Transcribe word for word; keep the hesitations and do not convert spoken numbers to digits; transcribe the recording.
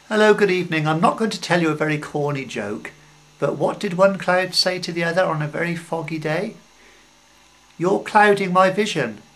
Hello, good evening. I'm not going to tell you a very corny joke, but what did one cloud say to the other on a very foggy day? You're clouding my vision.